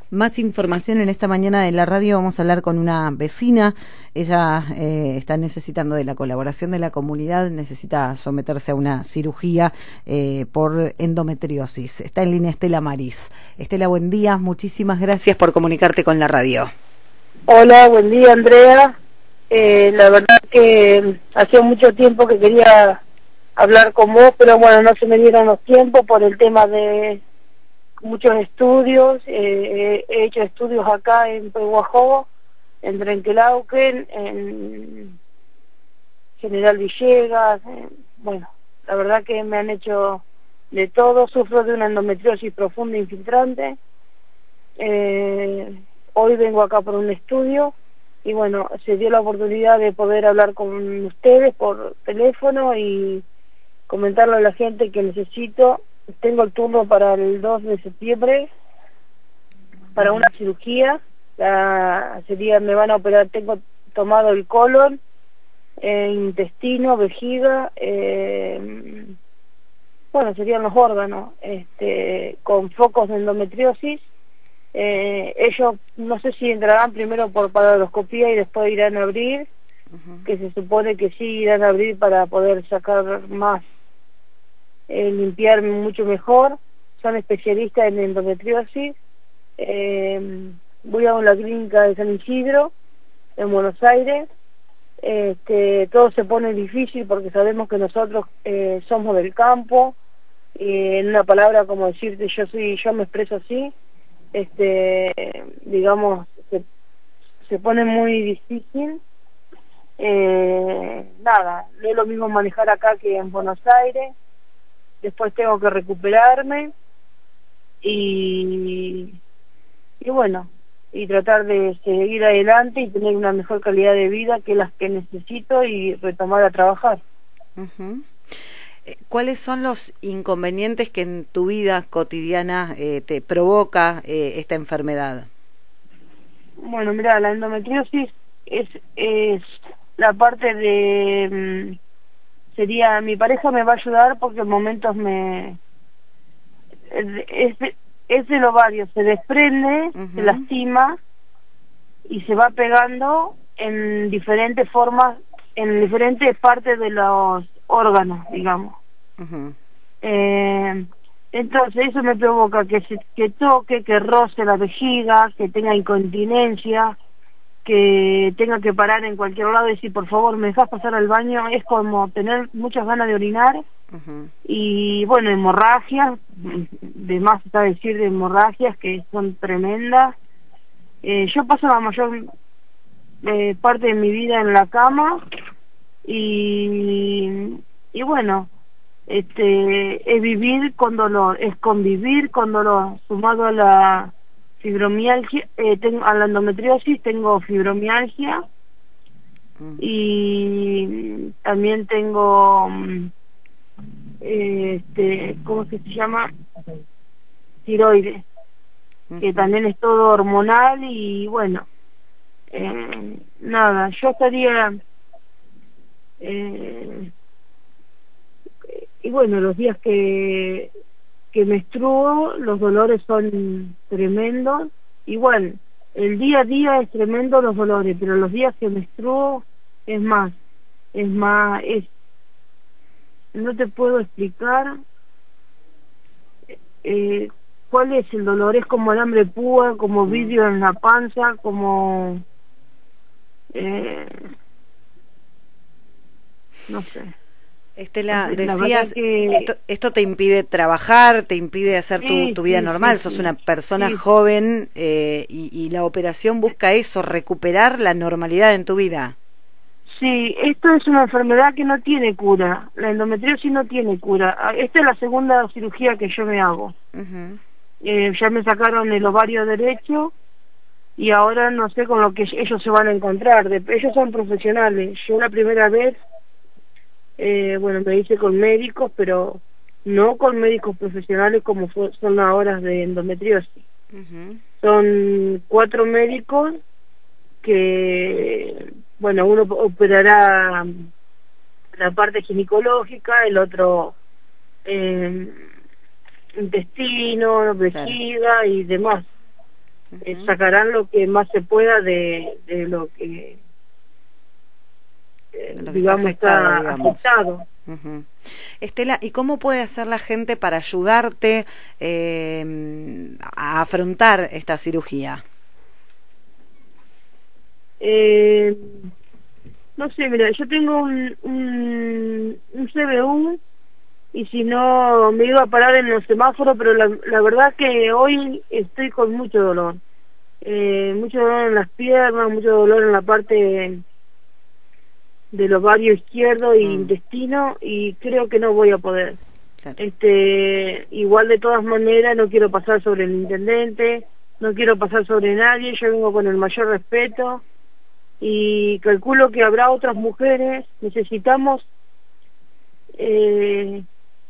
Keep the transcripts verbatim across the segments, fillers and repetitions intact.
Más información en esta mañana de la radio. Vamos a hablar con una vecina. Ella eh, está necesitando de la colaboración de la comunidad, necesita someterse a una cirugía eh, por endometriosis. Está en línea Estela Maris. Estela, buen día, muchísimas gracias por comunicarte con la radio. Hola, buen día, Andrea. Eh, la verdad que hacía mucho tiempo que quería hablar con vos, pero bueno, no se me dieron los tiempos por el tema de muchos estudios. Eh, he hecho estudios acá en Pehuajó, en Trenquelauquen, en General Villegas. Eh, bueno, la verdad que me han hecho de todo. Sufro de una endometriosis profunda e infiltrante. Eh, hoy vengo acá por un estudio y bueno, se dio la oportunidad de poder hablar con ustedes por teléfono y comentarle a la gente que necesito. Tengo el turno para el dos de septiembre para una cirugía. La, sería, me van a operar, tengo tomado el colon, eh, intestino, vejiga, eh, bueno, serían los órganos, este, con focos de endometriosis. Eh, ellos no sé si entrarán primero por paroscopía y después irán a abrir, uh-huh. que se supone que sí irán a abrir para poder sacar más, eh, limpiar mucho mejor. Son especialistas en endometriosis. Eh, voy a una clínica de San Isidro, en Buenos Aires. Este, todo se pone difícil porque sabemos que nosotros eh, somos del campo, y en una palabra como decirte yo soy, yo me expreso así. Este, digamos, se, se pone muy difícil. Eh, nada, no es lo mismo manejar acá que en Buenos Aires. Después tengo que recuperarme y, y bueno, y tratar de seguir adelante y tener una mejor calidad de vida que las que necesito y retomar a trabajar. Uh-huh. ¿Cuáles son los inconvenientes que en tu vida cotidiana eh, te provoca eh, esta enfermedad? Bueno, mira, la endometriosis es, es la parte de... sería, mi pareja me va a ayudar porque en momentos me... Es de, es del ovario, se desprende, uh-huh. se lastima y se va pegando en diferentes formas, en diferentes partes de los órganos, digamos. Uh-huh. eh, entonces eso me provoca que se, que toque, que roce la vejiga, que tenga incontinencia, que tenga que parar en cualquier lado y decir por favor me dejas pasar al baño. Es como tener muchas ganas de orinar. Uh-huh. Y bueno, hemorragias, de más está decir de hemorragias que son tremendas. eh, yo paso la mayor eh, parte de mi vida en la cama y y bueno, este es vivir con dolor, es convivir con dolor, sumado a la fibromialgia, eh, tengo, a la endometriosis tengo fibromialgia mm. y también tengo, eh, este, ¿cómo es que se llama? Tiroides, mm. que también es todo hormonal y bueno, eh, nada, yo estaría... Eh, y bueno, los días que que menstruo, los dolores son tremendos. Igual, el día a día es tremendo los dolores, pero los días que menstruo es más, es más, es, no te puedo explicar eh, cuál es el dolor. Es como alambre púa, como vidrio en la panza, como eh, no sé. Estela, decías, que... esto, esto te impide trabajar, te impide hacer sí, tu, tu vida sí, normal, sí, sos sí, una persona sí. joven eh, y, y la operación busca eso, recuperar la normalidad en tu vida. Sí, esto es una enfermedad que no tiene cura, la endometriosis no tiene cura. Esta es la segunda cirugía que yo me hago. Uh-huh. eh, ya me sacaron el ovario derecho y ahora no sé con lo que ellos se van a encontrar. De, ellos son profesionales, yo la primera vez... Eh, bueno, me hice con médicos, pero no con médicos profesionales como fue, son ahora de endometriosis. Uh-huh. Son cuatro médicos que, bueno, uno operará la parte ginecológica, el otro eh, intestino, vejiga, claro, y demás. uh-huh. eh, sacarán lo que más se pueda de, de lo que, eh, de lo que digamos, está afectado. Está digamos. afectado. Uh-huh. Estela, ¿y cómo puede hacer la gente para ayudarte eh, a afrontar esta cirugía? Eh, no sé, mira, yo tengo un, un, un C B U y si no me iba a parar en los semáforos, pero la, la verdad que hoy estoy con mucho dolor. Eh, mucho dolor en las piernas, mucho dolor en la parte del ovario izquierdo y mm. intestino, y creo que no voy a poder. Claro. Este, igual de todas maneras no quiero pasar sobre el intendente, no quiero pasar sobre nadie, yo vengo con el mayor respeto y calculo que habrá otras mujeres. Necesitamos, eh,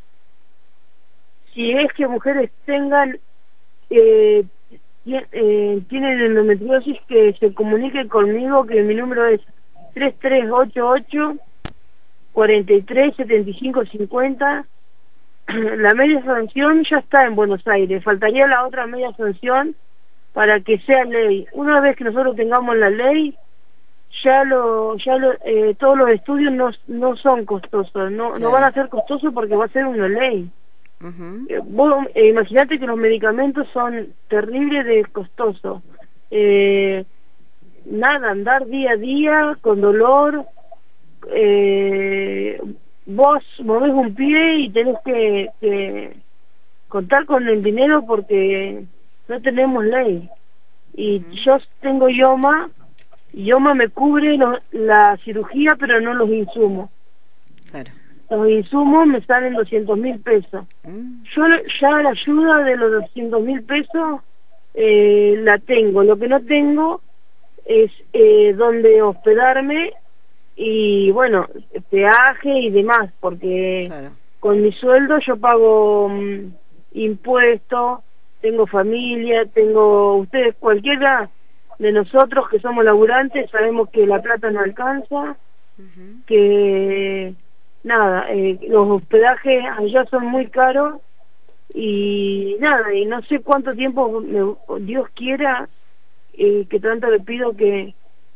si es que mujeres tengan eh, eh, tienen endometriosis, que se comuniquen conmigo, que mi número es tres tres ocho ocho, cuatro tres, siete cinco cinco cero. La media sanción ya está en Buenos Aires, faltaría la otra media sanción para que sea ley. Una vez que nosotros tengamos la ley, ya lo ya lo, eh, todos los estudios no, no son costosos, no, no van a ser costosos porque va a ser una ley. Uh-huh. eh, vos eh, imaginate que los medicamentos son terribles de costosos. Eh, nada, andar día a día con dolor, eh, vos movés un pie y tenés que, que contar con el dinero porque no tenemos ley. Y uh-huh. yo tengo IOMA, IOMA me cubre lo, la cirugía, pero no los insumos. Claro. Los insumos me salen doscientos mil pesos. Uh-huh. Yo ya la ayuda de los doscientos mil pesos eh, la tengo. Lo que no tengo es eh, donde hospedarme y bueno, peaje y demás, porque claro. con mi sueldo yo pago um, impuestos, tengo familia, tengo, ustedes, cualquiera de nosotros que somos laburantes sabemos que la plata no alcanza, uh-huh. que nada, eh, los hospedajes allá son muy caros y nada, y no sé cuánto tiempo me, Dios quiera, eh, que tanto le pido que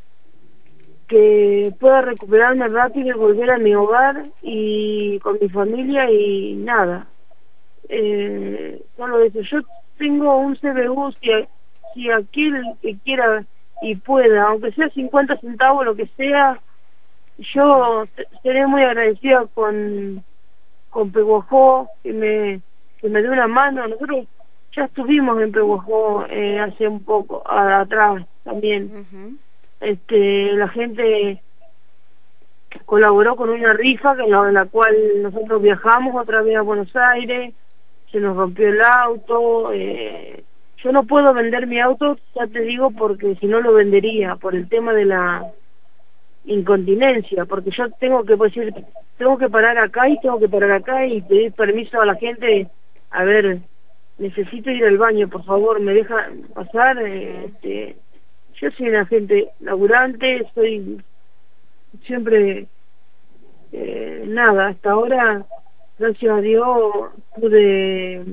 que pueda recuperarme rápido y volver a mi hogar y con mi familia y nada, eh, solo eso. Yo tengo un C B U, si, si aquel que quiera y pueda, aunque sea cincuenta centavos, lo que sea, yo seré muy agradecida con con Peguajó, que me que me dé una mano. Nosotros ya estuvimos en Peguajó eh, hace un poco a, atrás también. Uh-huh. Este, la gente colaboró con una rifa que en la, en la cual nosotros viajamos otra vez a Buenos Aires, se nos rompió el auto. Eh, yo no puedo vender mi auto, ya te digo, porque si no lo vendería por el tema de la incontinencia, porque yo tengo que pues, decir, tengo que parar acá y tengo que parar acá y pedir permiso a la gente. A ver, necesito ir al baño, por favor, me deja pasar. Eh, este, yo soy una gente laburante, soy siempre eh, nada, hasta ahora, gracias a Dios, pude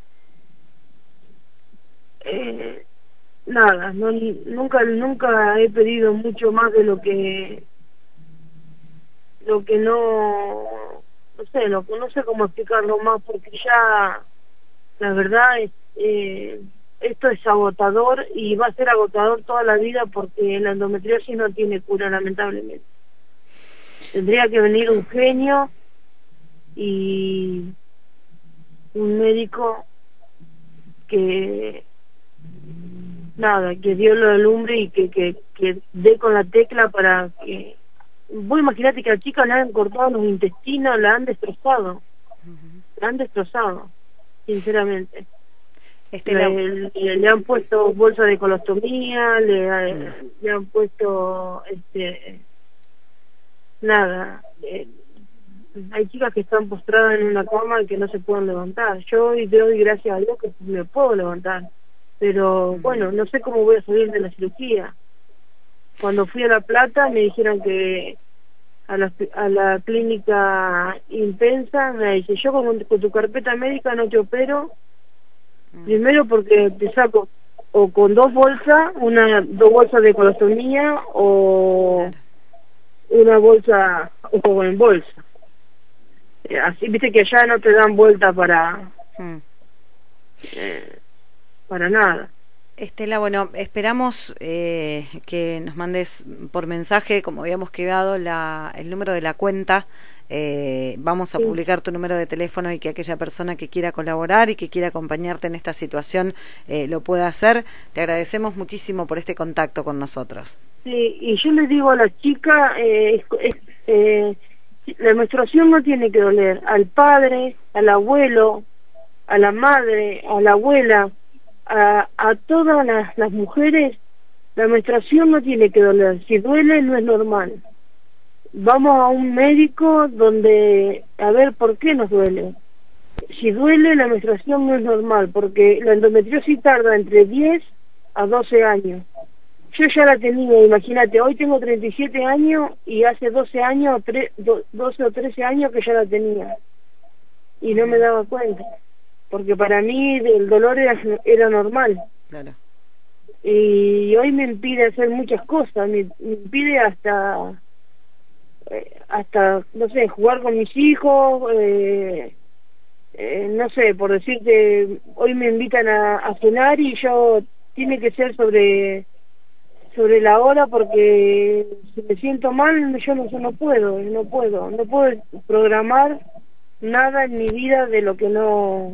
eh, nada, no, nunca nunca he pedido mucho más de lo que lo que no no sé, no, no sé cómo explicarlo más, porque ya la verdad es eh, esto es agotador y va a ser agotador toda la vida, porque la endometriosis no tiene cura, lamentablemente. Tendría que venir un genio y un médico que nada, que Dios lo alumbre y que, que, que dé con la tecla para que... Vos imaginate que a la chica le han cortado los intestinos, la han destrozado, uh-huh. la han destrozado, sinceramente. Este le, la... le, le han puesto bolsa de colostomía, le, uh-huh. le han puesto este nada, eh, hay chicas que están postradas en una cama y que no se pueden levantar. Yo hoy doy gracias a Dios que me puedo levantar, pero uh-huh. bueno, no sé cómo voy a salir de la cirugía. Cuando fui a La Plata me dijeron que a la, a la clínica Impensa, me dice, yo con, con tu carpeta médica no te opero, uh-huh. primero porque te saco o con dos bolsas, una dos bolsas de colostomía o Claro. una bolsa o como en bolsa. Eh, Así, viste que allá no te dan vuelta para Mm. eh, para nada. Estela, bueno, esperamos eh, que nos mandes por mensaje, como habíamos quedado, la, el número de la cuenta. Eh, vamos a Sí. publicar tu número de teléfono y que aquella persona que quiera colaborar y que quiera acompañarte en esta situación eh, lo pueda hacer. Te agradecemos muchísimo por este contacto con nosotros. Sí, y yo le digo a la chica, eh, es- es- eh, la menstruación no tiene que doler al padre, al abuelo, a la madre, a la abuela, a, a todas las, las mujeres. La menstruación no tiene que doler, si duele no es normal. Vamos a un médico donde, a ver por qué nos duele. Si duele, la menstruación no es normal, porque la endometriosis tarda entre diez a doce años. Yo ya la tenía, imagínate, hoy tengo treinta y siete años y hace doce años, tre- do- doce o trece años que ya la tenía. Y no me daba cuenta, porque para mí el dolor era, era normal. Claro. Y hoy me impide hacer muchas cosas, me, me impide hasta, eh, hasta, no sé, jugar con mis hijos, eh, eh, no sé, por decirte, hoy me invitan a, a cenar y yo, tiene que ser sobre sobre la hora porque si me siento mal yo no, yo no puedo, no puedo, no puedo programar nada en mi vida de lo que no,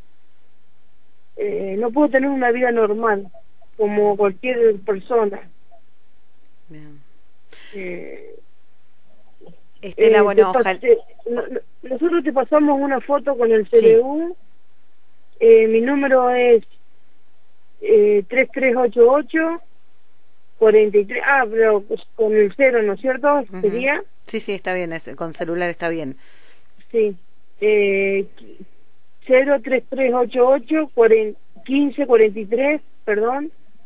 eh, no puedo tener una vida normal como cualquier persona. Bien. Eh, Estela, eh, bueno, te ojalá. pas- no- no- nosotros te pasamos una foto con el Sí. C B U, eh, mi número es eh, tres tres ocho ocho cuarenta y tres, ah, pero pues con el cero, ¿no es cierto? Ujú. Sería, Sí, sí, está bien, es, con celular está bien. sí, eh, cero tres tres ocho ocho quince cuarenta y tres, perdón,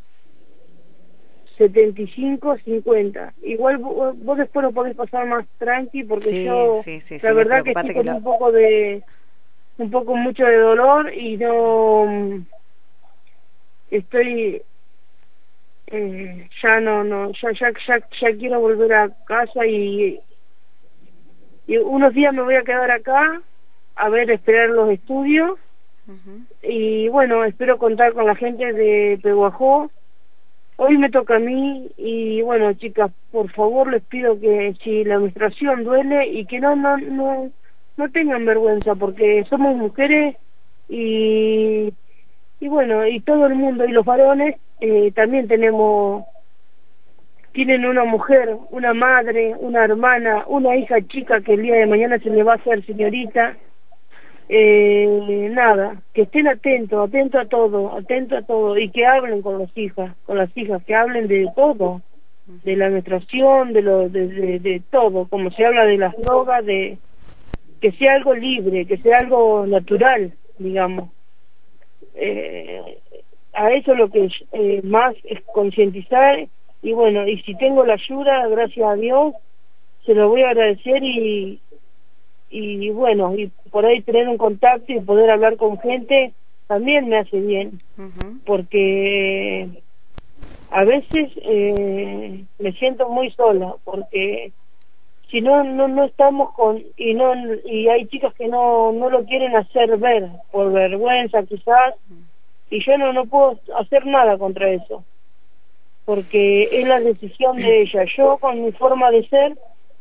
setenta y cinco cincuenta. Igual vos, vos después lo podés pasar más tranqui porque Sí, yo, sí, sí, la sí, verdad que despreocupate estoy que con lo... un poco de, un poco mucho de dolor y no, estoy... Eh, ya no, no, ya, ya, ya, ya quiero volver a casa y, y unos días me voy a quedar acá a ver, esperar los estudios Ujú. y bueno, espero contar con la gente de Peguajó. Hoy me toca a mí y bueno, chicas, por favor les pido que si la menstruación duele y que no, no, no, no tengan vergüenza porque somos mujeres y y bueno, y todo el mundo y los varones eh, también tenemos, tienen una mujer, una madre, una hermana, una hija chica que el día de mañana se le va a hacer señorita. Eh, nada, que estén atentos, atentos a todo, atentos a todo y que hablen con las hijas, con las hijas, que hablen de todo, de la menstruación, de lo, de, de, de todo, como se habla de las drogas, de que sea algo libre, que sea algo natural, digamos. Eh, a eso lo que eh, más es concientizar y bueno, y si tengo la ayuda, gracias a Dios, se lo voy a agradecer y, y bueno, y por ahí tener un contacto y poder hablar con gente también me hace bien, Ujú. porque a veces eh, me siento muy sola, porque si no no no estamos con y no y hay chicas que no no lo quieren hacer ver por vergüenza quizás y yo no no puedo hacer nada contra eso porque es la decisión de ella. Yo con mi forma de ser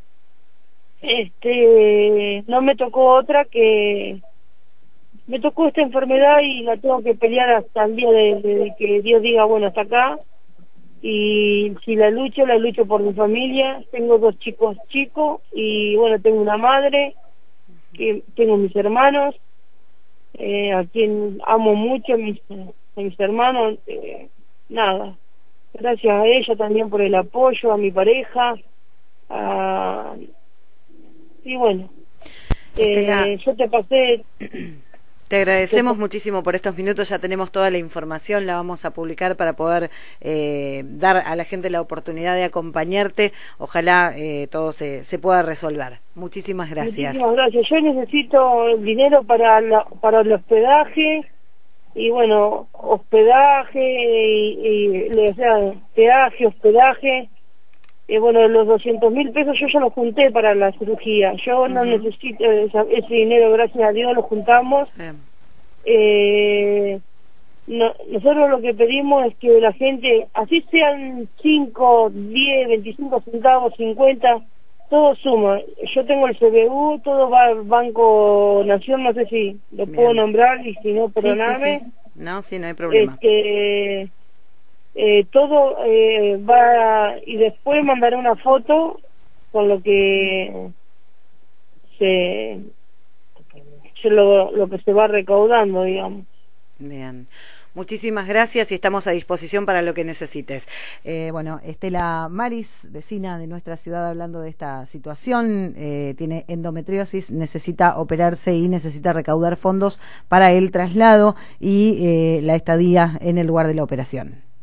este no me tocó otra que me tocó esta enfermedad y la tengo que pelear hasta el día de, de que Dios diga bueno hasta acá. Y si la lucho, la lucho por mi familia. Tengo dos chicos chicos y bueno, tengo una madre, que tengo mis hermanos, eh, a quien amo mucho, mis, a mis hermanos. Eh, nada, gracias a ella también por el apoyo, a mi pareja. A, y bueno, Estela, eh, yo te pasé... te agradecemos muchísimo por estos minutos, ya tenemos toda la información, la vamos a publicar para poder eh, dar a la gente la oportunidad de acompañarte, ojalá eh, todo se, se pueda resolver. Muchísimas gracias. Muchísimas gracias. Yo necesito el dinero para, la, para el hospedaje y bueno, hospedaje, y, y le sea peaje, hospedaje, y bueno, los doscientos mil pesos yo ya los junté para la cirugía, yo uh-huh. no necesito esa, ese dinero, gracias a Dios lo juntamos. Bien. Eh, no, nosotros lo que pedimos es que la gente, así sean cinco, diez, veinticinco centavos, cincuenta, todo suma. Yo tengo el C B U, todo va al Banco Nación, no sé si lo Bien. puedo nombrar, y si no, perdonarme. Sí, sí, sí. No, sí, no hay problema. Este, eh, todo eh, va, y después mandaré una foto con lo que se, se lo, lo que se va recaudando, digamos. Bien. Muchísimas gracias y estamos a disposición para lo que necesites. Eh, bueno, Estela Maris, vecina de nuestra ciudad, hablando de esta situación, eh, tiene endometriosis, necesita operarse y necesita recaudar fondos para el traslado y eh, la estadía en el lugar de la operación.